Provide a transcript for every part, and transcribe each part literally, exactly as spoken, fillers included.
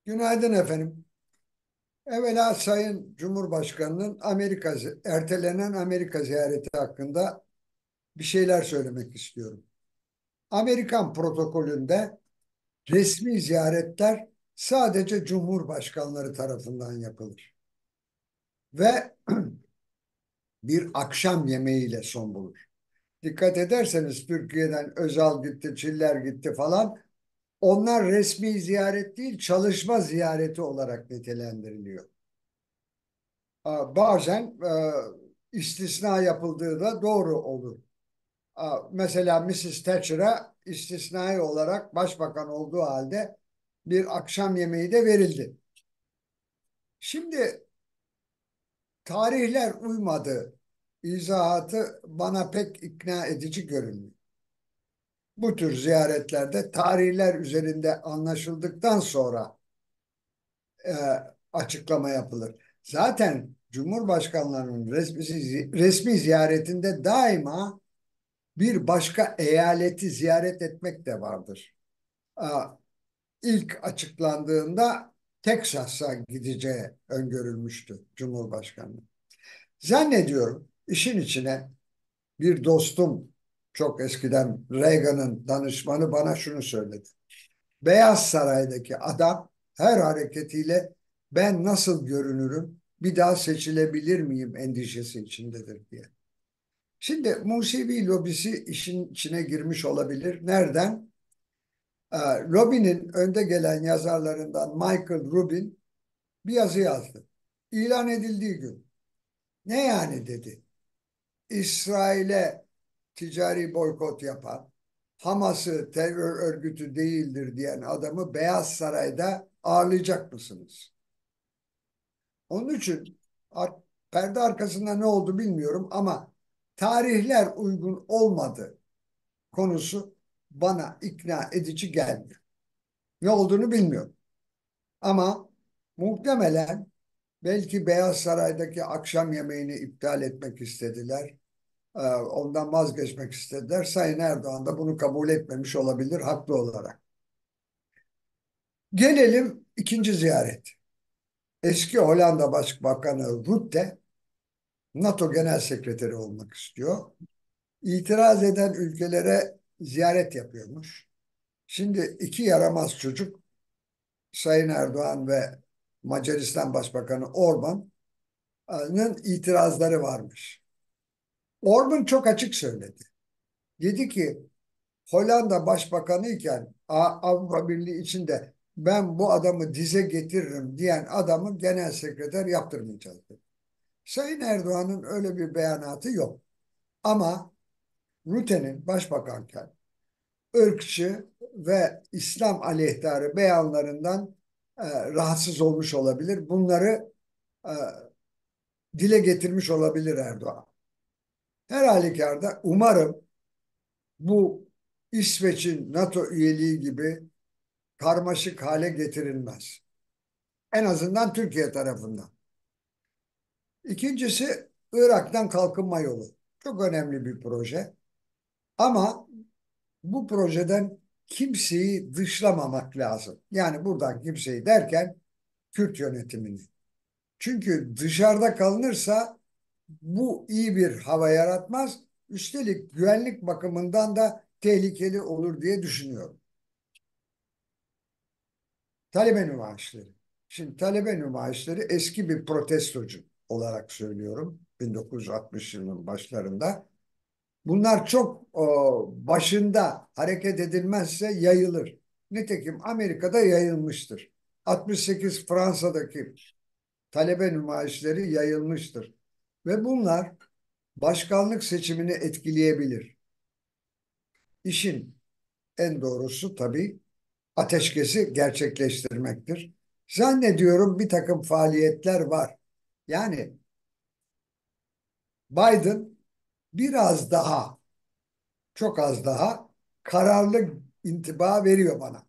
Günaydın efendim. Evvela Sayın Cumhurbaşkanı'nın Amerika, ertelenen Amerika ziyareti hakkında bir şeyler söylemek istiyorum. Amerikan protokolünde resmi ziyaretler sadece Cumhurbaşkanları tarafından yapılır ve bir akşam yemeğiyle son bulur. Dikkat ederseniz Türkiye'den Özal gitti, Çiller gitti falan. Onlar resmi ziyaret değil, çalışma ziyareti olarak nitelendiriliyor. Bazen e, istisna yapıldığı da doğru olur. Mesela missus Thatcher'a istisnai olarak başbakan olduğu halde bir akşam yemeği de verildi. Şimdi tarihler uymadı. İzahatı bana pek ikna edici görünmüyor. Bu tür ziyaretlerde tarihler üzerinde anlaşıldıktan sonra e, açıklama yapılır. Zaten Cumhurbaşkanlarının resmi, resmi ziyaretinde daima bir başka eyaleti ziyaret etmek de vardır. İlk açıklandığında Teksas'a gideceği öngörülmüştü Cumhurbaşkanı. Zannediyorum işin içine bir dostum, çok eskiden Reagan'ın danışmanı, bana şunu söyledi. Beyaz Saray'daki adam her hareketiyle ben nasıl görünürüm, bir daha seçilebilir miyim endişesi içindedir diye. Şimdi Musevi lobisi işin içine girmiş olabilir. Nereden? Ee, Rubin'in önde gelen yazarlarından Michael Rubin bir yazı yazdı. İlan edildiği gün. Ne yani dedi. İsrail'e ticari boykot yapan, Hamas'ı terör örgütü değildir diyen adamı Beyaz Saray'da ağırlayacak mısınız? Onun için perde arkasında ne oldu bilmiyorum ama tarihler uygun olmadı konusu bana ikna edici gelmiyor. Ne olduğunu bilmiyorum. Ama muhtemelen belki Beyaz Saray'daki akşam yemeğini iptal etmek istediler. Ee, Ondan vazgeçmek istediler. Sayın Erdoğan da bunu kabul etmemiş olabilir haklı olarak. Gelelim ikinci ziyaret. Eski Hollanda Başbakanı Rutte NATO Genel Sekreteri olmak istiyor. İtiraz eden ülkelere ziyaret yapıyormuş. Şimdi iki yaramaz çocuk Sayın Erdoğan ve Macaristan Başbakanı Orban'ın itirazları varmış. Orban çok açık söyledi. Dedi ki Hollanda Başbakanı iken Avrupa Birliği içinde ben bu adamı dize getiririm diyen adamı genel sekreter yaptırmayacağız dedi. Sayın Erdoğan'ın öyle bir beyanatı yok. Ama Rutte'nin başbakanken ırkçı ve İslam aleyhtarı beyanlarından e, rahatsız olmuş olabilir. Bunları e, dile getirmiş olabilir Erdoğan. Her halükarda umarım bu İsveç'in NATO üyeliği gibi karmaşık hale getirilmez. En azından Türkiye tarafından. İkincisi Irak'tan kalkınma yolu. Çok önemli bir proje. Ama bu projeden kimseyi dışlamamak lazım. Yani buradan kimseyi derken Kürt yönetimini. Çünkü dışarıda kalınırsa bu iyi bir hava yaratmaz. Üstelik güvenlik bakımından da tehlikeli olur diye düşünüyorum. Talebe nümayişleri. Şimdi talebe nümayişleri eski bir protestocu olarak söylüyorum. bin dokuz yüz altmış yılının başlarında. Bunlar çok o, başında hareket edilmezse yayılır. Nitekim Amerika'da yayılmıştır. altmış sekiz Fransa'daki talebe nümayişleri yayılmıştır. Ve bunlar başkanlık seçimini etkileyebilir. İşin en doğrusu tabii ateşkesi gerçekleştirmektir. Zannediyorum bir takım faaliyetler var. Yani Biden biraz daha, çok az daha kararlı intiba veriyor bana.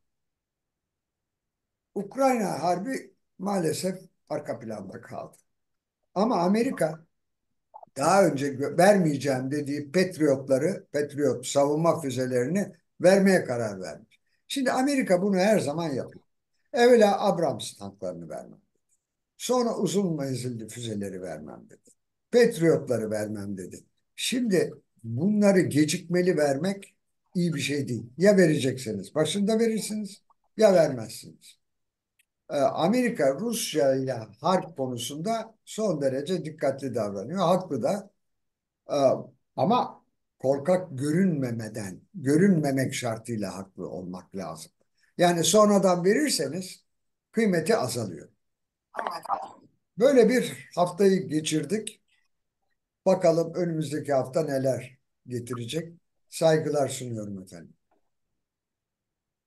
Ukrayna harbi maalesef arka planda kaldı. Ama Amerika daha önce vermeyeceğim dediği Patriotları, Patriot savunma füzelerini vermeye karar vermiş. Şimdi Amerika bunu her zaman yapıyor. Evvela Abrams tanklarını vermem. Sonra uzun menzilli füzeleri vermem dedi. Patriotları vermem dedi. Şimdi bunları gecikmeli vermek iyi bir şey değil. Ya vereceksiniz, başında verirsiniz ya vermezsiniz. Ee, Amerika Rusya ile harp konusunda son derece dikkatli davranıyor. Haklı da. Ee, Ama korkak görünmemeden, görünmemek şartıyla haklı olmak lazım. Yani sonradan verirseniz kıymeti azalıyor. Böyle bir haftayı geçirdik. Bakalım önümüzdeki hafta neler getirecek. Saygılar sunuyorum efendim.